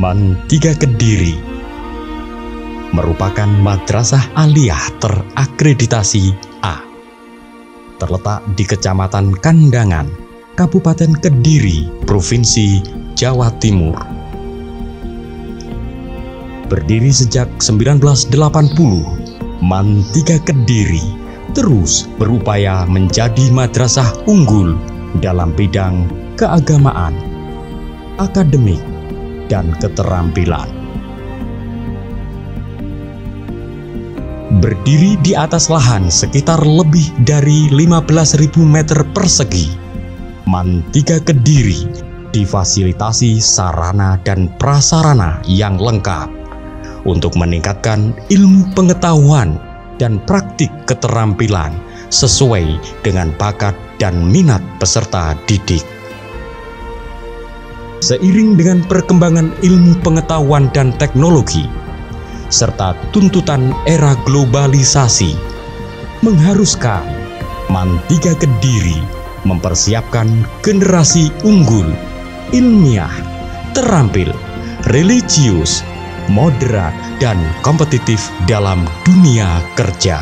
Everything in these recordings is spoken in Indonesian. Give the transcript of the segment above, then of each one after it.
Man 3 Kediri merupakan madrasah aliyah terakreditasi A. Terletak di Kecamatan Kandangan, Kabupaten Kediri, Provinsi Jawa Timur. Berdiri sejak 1980, Man 3 Kediri terus berupaya menjadi madrasah unggul dalam bidang keagamaan, akademik, dan keterampilan. Berdiri di atas lahan sekitar lebih dari 15.000 meter persegi, Man 3 Kediri difasilitasi sarana dan prasarana yang lengkap untuk meningkatkan ilmu pengetahuan dan praktik keterampilan sesuai dengan bakat dan minat peserta didik. Seiring dengan perkembangan ilmu pengetahuan dan teknologi, serta tuntutan era globalisasi, mengharuskan Man 3 Kediri mempersiapkan generasi unggul, ilmiah, terampil, religius, moderat, dan kompetitif dalam dunia kerja.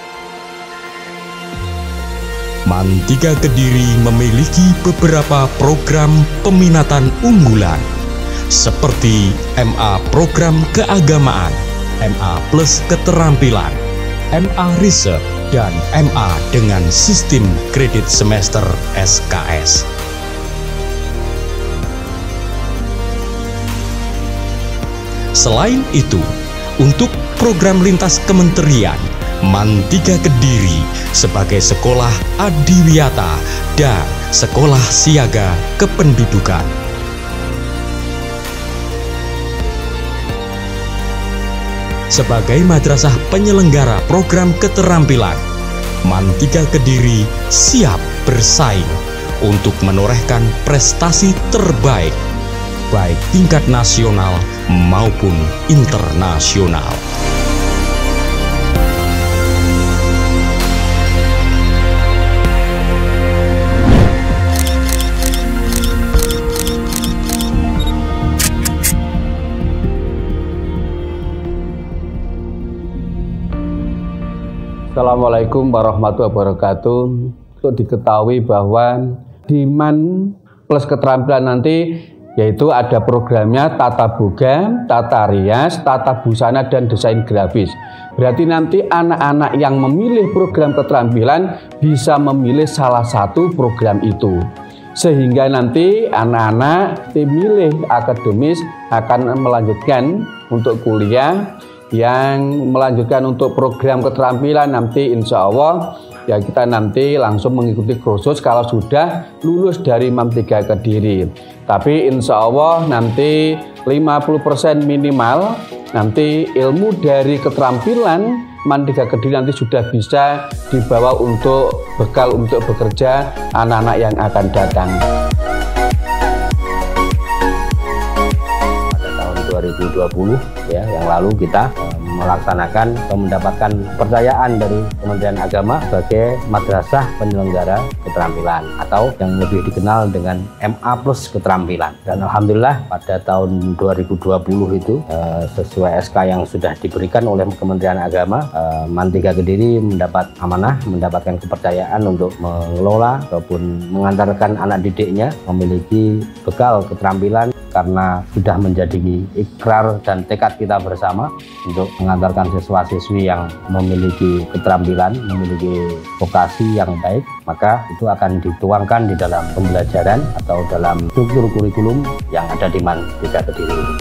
Man 3 Kediri memiliki beberapa program peminatan unggulan seperti MA Program Keagamaan, MA Plus Keterampilan, MA Riset, dan MA dengan sistem kredit semester SKS. Selain itu, untuk program lintas kementerian, Man 3 Kediri sebagai sekolah adiwiyata dan sekolah siaga kependudukan. Sebagai madrasah penyelenggara program keterampilan, Man 3 Kediri siap bersaing untuk menorehkan prestasi terbaik, baik tingkat nasional maupun internasional. Assalamualaikum warahmatullahi wabarakatuh. Untuk diketahui bahwa di Man Plus Keterampilan nanti yaitu ada programnya Tata Boga, Tata Rias, Tata Busana, dan Desain Grafis. Berarti nanti anak-anak yang memilih program keterampilan bisa memilih salah satu program itu. Sehingga nanti anak-anak memilih akademis akan melanjutkan untuk kuliah, yang melanjutkan untuk program keterampilan nanti insya Allah ya kita nanti langsung mengikuti kursus kalau sudah lulus dari Man 3 Kediri. Tapi insya Allah nanti 50% minimal nanti ilmu dari keterampilan Man 3 Kediri nanti sudah bisa dibawa untuk bekal untuk bekerja anak-anak yang akan datang. Pada tahun 2020 ya yang lalu kita melaksanakan atau mendapatkan kepercayaan dari Kementerian Agama sebagai madrasah penyelenggara keterampilan atau yang lebih dikenal dengan MA Plus Keterampilan. Dan alhamdulillah pada tahun 2020 itu sesuai SK yang sudah diberikan oleh Kementerian Agama, Man 3 Kediri mendapat amanah, mendapatkan kepercayaan untuk mengelola ataupun mengantarkan anak didiknya memiliki bekal keterampilan karena sudah menjadi ikrar dan tekad kita bersama untuk mengantarkan siswa-siswi yang memiliki keterampilan, memiliki vokasi yang baik, maka itu akan dituangkan di dalam pembelajaran atau dalam struktur kurikulum yang ada di Man 3 Kediri ini.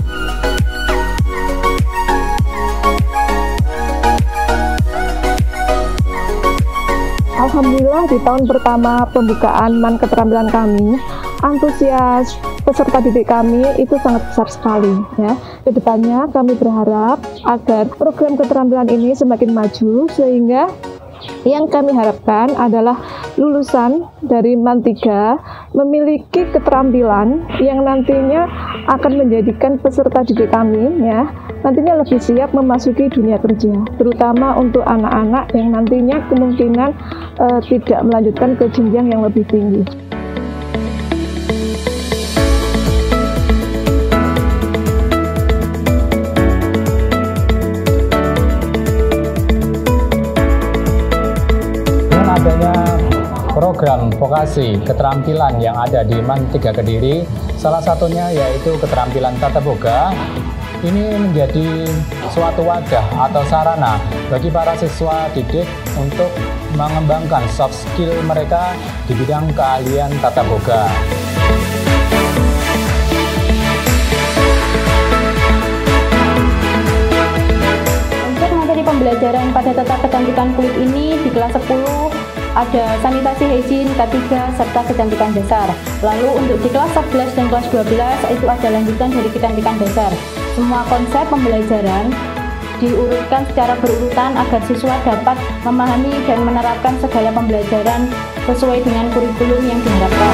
Alhamdulillah di tahun pertama pembukaan Man Keterampilan kami, antusias peserta didik kami itu sangat besar sekali ya. Kedepannya kami berharap agar program keterampilan ini semakin maju sehingga yang kami harapkan adalah lulusan dari Man 3 memiliki keterampilan yang nantinya akan menjadikan peserta didik kami ya nantinya lebih siap memasuki dunia kerja, terutama untuk anak-anak yang nantinya kemungkinan tidak melanjutkan ke jenjang yang lebih tinggi. program vokasi keterampilan yang ada di MAN 3 Kediri, salah satunya yaitu keterampilan tata boga. Ini menjadi suatu wadah atau sarana bagi para siswa didik untuk mengembangkan soft skill mereka di bidang keahlian tata boga. Pembelajaran pada tata kecantikan kulit ini di kelas 10 ada sanitasi hygiene K3 serta kecantikan dasar. Lalu untuk di kelas 11 dan kelas 12 itu ada lanjutan dari kecantikan dasar. Semua konsep pembelajaran diurutkan secara berurutan agar siswa dapat memahami dan menerapkan segala pembelajaran sesuai dengan kurikulum yang diharapkan.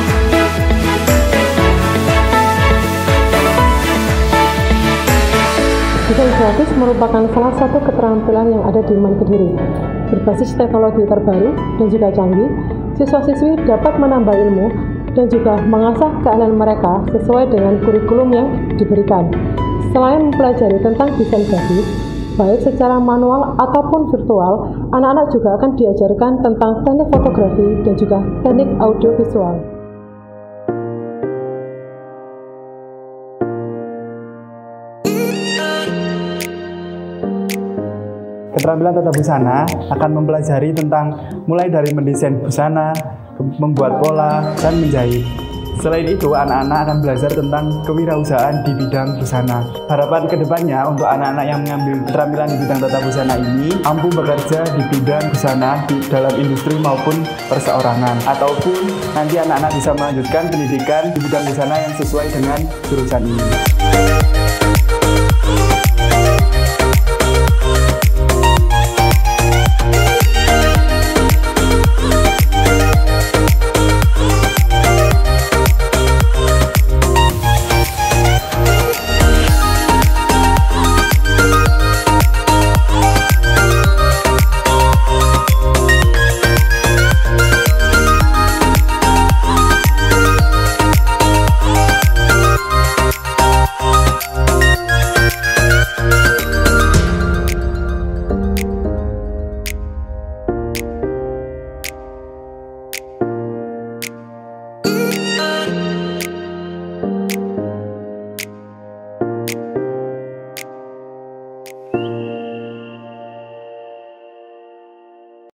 Desain grafis merupakan salah satu keterampilan yang ada di MAN Kediri. Berbasis teknologi terbaru dan juga canggih, siswa-siswi dapat menambah ilmu dan juga mengasah keahlian mereka sesuai dengan kurikulum yang diberikan. Selain mempelajari tentang desain grafis, baik secara manual ataupun virtual, anak-anak juga akan diajarkan tentang teknik fotografi dan juga teknik audiovisual. Keterampilan tata busana akan mempelajari tentang mulai dari mendesain busana, membuat pola, dan menjahit. Selain itu, anak-anak akan belajar tentang kewirausahaan di bidang busana. Harapan kedepannya untuk anak-anak yang mengambil keterampilan di bidang tata busana ini mampu bekerja di bidang busana di dalam industri maupun perseorangan, ataupun nanti anak-anak bisa melanjutkan pendidikan di bidang busana yang sesuai dengan jurusan ini.